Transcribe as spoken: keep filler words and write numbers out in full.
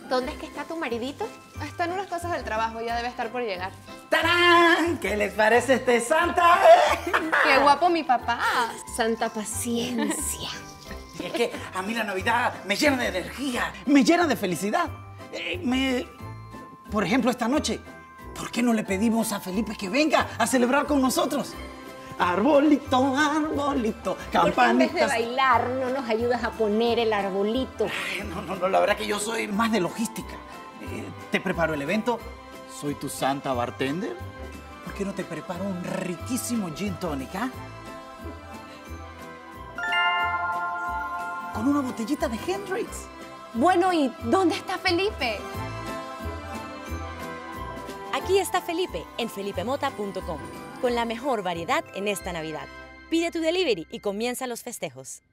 ¿Dónde es que está tu maridito? Está en unas cosas del trabajo, ya debe estar por llegar. ¡Tarán! ¿Qué les parece este Santa? ¡Qué guapo mi papá! Santa paciencia. Es que a mí la Navidad me llena de energía, me llena de felicidad. Eh, me... Por ejemplo, esta noche, ¿por qué no le pedimos a Felipe que venga a celebrar con nosotros? Arbolito, arbolito, campanitas. ¿Por qué en vez de bailar no nos ayudas a poner el arbolito? Ay, no, no, no, la verdad que yo soy más de logística. Eh, te preparo el evento, soy tu Santa bartender. ¿Por qué no te preparo un riquísimo gin tonic, ah? Con una botellita de Hendrix. Bueno, ¿y dónde está Felipe? Aquí está Felipe en felipe mota punto com, con la mejor variedad en esta Navidad. Pide tu delivery y comienza los festejos.